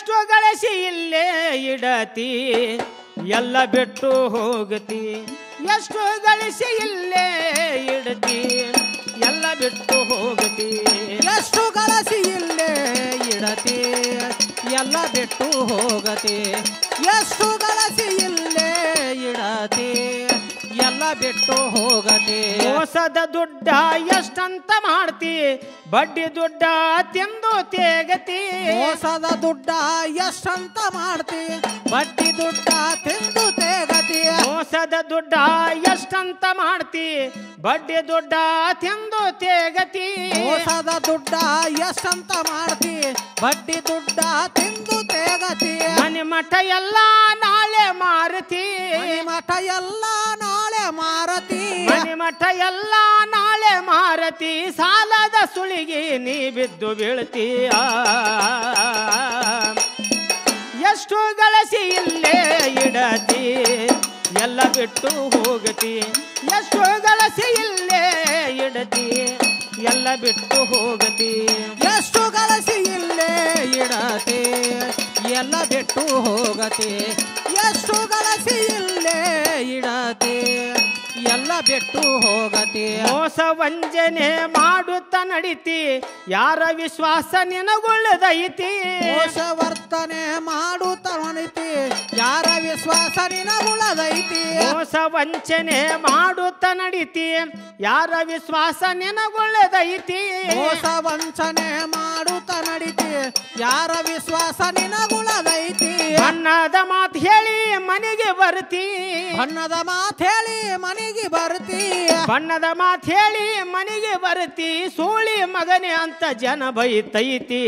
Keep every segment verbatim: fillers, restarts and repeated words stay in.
ಎಷ್ಟು ಗಳಿಸಿ ಇಲ್ಲೇ ಇಡತಿ ಎಲ್ಲ ಬಿಟ್ಟು ಹೋಗತಿ ಎಷ್ಟು ಗಳಿಸಿ ಇಲ್ಲೇ ಇಡತಿ ಎಲ್ಲ ಬಿಟ್ಟು ಹೋಗತಿ ಎಷ್ಟು ಗಳಿಸಿ ಇಲ್ಲೇ ಇಡತಿ ಎಲ್ಲ ಬಿಟ್ಟು ಹೋಗತಿ ಎಷ್ಟು ಗಳಿಸಿ ಇಲ್ಲೇ ಇಡತಿ ಎಲ್ಲ ಬಿಟ್ಟು ಹೋಗತಿ ಮೋಸದ ದುಡ್ಡ ಎಷ್ಟಂತ ಮಾಡ್ತಿ ಬಡ್ಡಿ ದುಡ್ಡ ತಿಂದು ತೇಗತಿ ಮೋಸದ ದುಡ್ಡ ಎಷ್ಟಂತ ಮಾಡ್ತಿ ಬಡ್ಡಿ ದುಡ್ಡ ತಿಂದು ತೇಗತಿ ಮೋಸದ ದುಡ್ಡ ಎಷ್ಟಂತ ಮಾಡ್ತಿ ಬಡ್ಡಿ ದುಡ್ಡ ತಿಂದು ತೇಗತಿ ಮೋಸದ ದುಡ್ಡ ಎಷ್ಟಂತ ಮಾಡ್ತಿ ಬಡ್ಡಿ ದುಡ್ಡ ತಿಂದು ತೇಗತಿ ಮನೆ ಮಠ ಎಲ್ಲ ನಾಳೆ ಮಾರತಿ ಮನೆ ಮಠ ಎಲ್ಲ ನಾಳೆ ಮಾರತಿ ಮನೆ ಮಠ ಎಲ್ಲ ನಾಳೆ ಮಾರತಿ ಸಾಲದ ಸುಳಿಗೆ ನೀ ಬಿದ್ದು ಬೀಳ್ತೀಯ ಎಷ್ಟು ಗಳಿಸಿ ಇಲ್ಲೇ ಇಡತಿ ಎಲ್ಲ ಬಿಟ್ಟು ಹೋಗತಿ ಎಷ್ಟು ಗಳಿಸಿ ಇಲ್ಲೇ ಇಡತಿ ಎಲ್ಲ ಬಿಟ್ಟು ಹೋಗತಿ ಎಷ್ಟು ಗಳಿಸಿ ಇಲ್ಲೇ ಇಡತಿ ಎಲ್ಲ ಬಿಟ್ಟು ಹೋಗತಿ ಎಷ್ಟು ಗಳಿಸಿ ಇಲ್ಲೇ ಇಡತಿ ಎಲ್ಲ ಬಿಟ್ಟು ಹೋಗತಿ ಮೋಸ ವಂಚನೆ ಮಾಡುತ್ತ ನಡಿತಿ ಯಾರ ವಿಶ್ವಾಸ ನಿನಗುಳ್ಳದೈತಿ ಮೋಸ ವರ್ತನೆ ಮಾಡುತ್ತ ನಡಿತಿ ಯಾರ ವಿಶ್ವಾಸ ನಿನಗುಳ್ಳದೈತಿ ಮೋಸ ವಂಚನೆ ಮಾಡುತ್ತ ನಡಿತಿ ಯಾರ ವಿಶ್ವಾಸ ನಿನಗುಳ್ಳದೈತಿ ಮೋಸ ವಂಚನೆ ಮಾಡುತ್ತ ನಡಿತಿ ಯಾರ ವಿಶ್ವಾಸ ನಿನಗುಳ್ಳದೈತಿ ಬಣ್ಣದ ಮಾತು ಹೇಳಿ ಮನೆಗೆ ಬರ್ತಿ ಬಣ್ಣದ ಮಾತು ಹೇಳಿ ಮನೆಗೆ ಬರ್ತಿ ಬಣ್ಣದ ಮಾತು ಹೇಳಿ ಮನೆಗೆ ಬರ್ತಿ ಸೋಳಿ ಮಗನೆ ಅಂತ ಜನ ಬೈತೈತಿ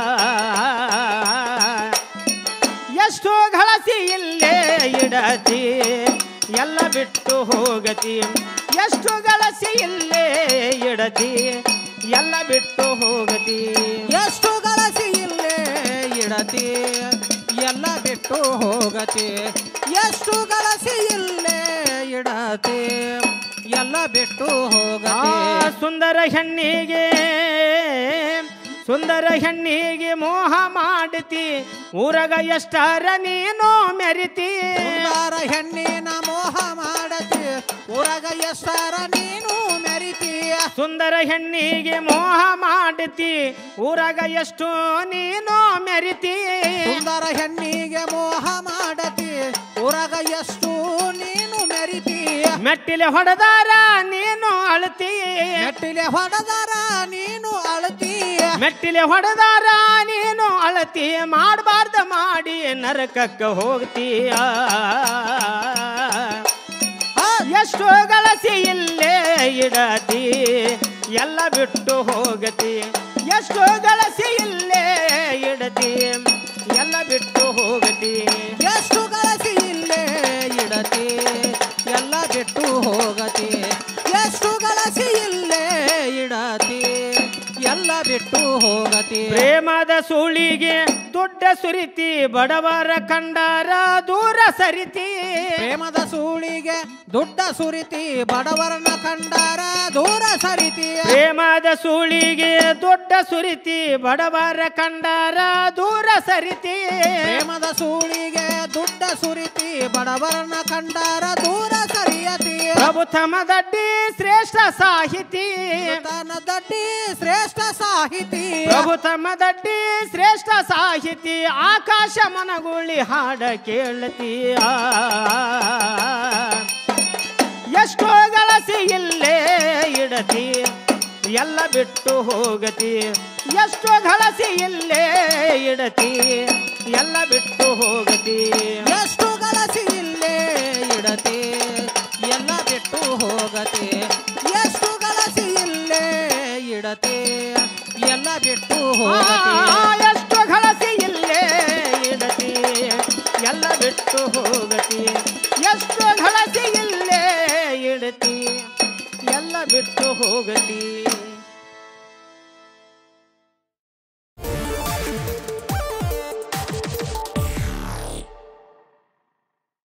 ಎಷ್ಟು ಗಳಿಸಿ ಇಲ್ಲೇ ಇಡತಿ ಎಲ್ಲ ಬಿಟ್ಟು ಹೋಗತಿ ಎಷ್ಟು ಗಳಿಸಿ ಇಲ್ಲೇ ಇಡತಿ ಎಲ್ಲ ಬಿಟ್ಟು ಹೋಗತಿ ಎಷ್ಟು ಗಳಿಸಿ ಇಲ್ಲೇ ಇಡತಿ ಎಲ್ಲ ಬಿಟ್ಟು ಹೋಗತಿ ಎಷ್ಟು ಗಳಿಸಿ ಇಲ್ಲೇ ಇಡತಿ ಎಲ್ಲ ಬಿಟ್ಟು ಹೋಗತಿ ಸುಂದರ ಹೆಣ್ಣಿಗೆ ಸುಂದರ ಹೆಣ್ಣಿಗೆ ಮೋಹ ಮಾಡತಿ ಊರಗ ಎಷ್ಟರ ನೀನು ಮೆರಿತಿ ಸುಂದರ ಹೆಣ್ಣಿನ ಮೋಹ ಮಾಡತಿ ಊರಗ ಎಷ್ಟರ ನೀನು ಮೆರಿತಿ ಸುಂದರ ಹೆಣ್ಣಿಗೆ ಮೋಹ ಮಾಡತಿ ಊರಗ ಎಷ್ಟು ನೀನು ಮೆರಿತಿ ಸುಂದರ ಹೆಣ್ಣಿಗೆ ಮೋಹ ಮಾಡತಿ ಊರಗ ಎಷ್ಟು ನೀನು ಮೆರಿತಿ ಮೆಟ್ಟಿಲೆ ಹೊಡೆದಾರ ನೀನು ಅಳತಿ ಮೆಟ್ಟಿಲೆ ಹೊಡೆದಾರ ನೀನು ಅಳತಿ ಮೆಟ್ಟಿಲೆ ಹೊಡೆದಾರ ನೀನು ಅಳತಿ ಮಾಡಬಾರ್ದ ಮಾಡಿ ನರಕಕ್ಕೆ ಹೋಗ್ತೀಯ ಎಷ್ಟು ಗಳಿಸಿ ಇಲ್ಲೇ ಇಡತಿ ಎಲ್ಲ ಬಿಟ್ಟು ಹೋಗತಿ ಎಷ್ಟು ಗಳಿಸಿ ಇಲ್ಲೇ ಇಡತಿ ಎಲ್ಲ ಬಿಟ್ಟು ಹೋಗತಿ ಎಷ್ಟು ಗಳಿಸಿ ಇಲ್ಲೇ ಇಡತಿ ಎಲ್ಲ ಬಿಟ್ಟು ಹೋಗತಿ ಎಷ್ಟು ಗಳಿಸಿ ಇಲ್ಲೇ ಇಡತಿ ಎಲ್ಲ ಬಿಟ್ಟು ಹೋಗತಿ ಪ್ರೇಮದ ಸುಳಿಗೆ ದೊಡ್ಡ ಸುರಿತಿ ಬಡವರ ಕಂಡಾರ ದೂರ ಸರಿತಿ ಪ್ರೇಮದ ಸೂಳಿಗೆ ದೊಡ್ಡ ಸುರಿತಿ ಬಡವರನ್ನ ಕಂಡಾರ ದೂರ ಸರಿತಿ ಪ್ರೇಮದ ಸುಳಿಗೆ ದೊಡ್ಡ ಸುರಿತಿ ಬಡವರ ಕಂಡಾರ ದೂರ ಸರಿತಿ ಪ್ರೇಮದ ಸೂಳಿಗೆ ದೊಡ್ಡ ಸುರಿತಿ ಬಡವರನ್ನ ಕಂಡಾರ ದೂರ ಸರಿಯತಿ ಪ್ರಭುತಮದಡ್ಡಿ ಶ್ರೇಷ್ಠ ಸಾಹಿತಿ ತನ್ನ ದಡ್ಡಿ ಶ್ರೇಷ್ಠ ಸಾಹಿತಿ ಪ್ರಭುತಮದಡ್ಡಿ ಶ್ರೇಷ್ಠ ಸಾಹಿತಿ ಆಕಾಶ ಮನಗುಳಿ ಹಾಡ ಕೇಳತೀಯ ಎಷ್ಟೋ ಗಳಿಸಿ ಇಲ್ಲೇ ಇಡತಿ ಎಲ್ಲ ಬಿಟ್ಟು ಹೋಗತಿ ಎಷ್ಟೋ ಗಳಿಸಿ ಇಲ್ಲೇ ಇಡತಿ ಎಲ್ಲ ಬಿಟ್ಟು ಹೋಗತಿ ಎಷ್ಟು ಗಳಿಸಿ ಇಲ್ಲೇ ಇಡತಿ ಎಲ್ಲ ಬಿಟ್ಟು ಹೋಗತಿ ಎಷ್ಟು ಗಳಿಸಿ ಇಲ್ಲೇ ಇಡತಿ ಎಲ್ಲ ಬಿಟ್ಟು ಹೋಗತಿ ಎಷ್ಟು ಗಳಿಸಿ ಇಲ್ಲೇ ಇಡತಿ ಎಲ್ಲ ಬಿಟ್ಟು ಹೋಗತಿ ಎಷ್ಟು ಗಳಿಸಿ ಇಲ್ಲೇ ಇಡತಿ ಎಲ್ಲ ಬಿಟ್ಟು ಹೋಗತಿ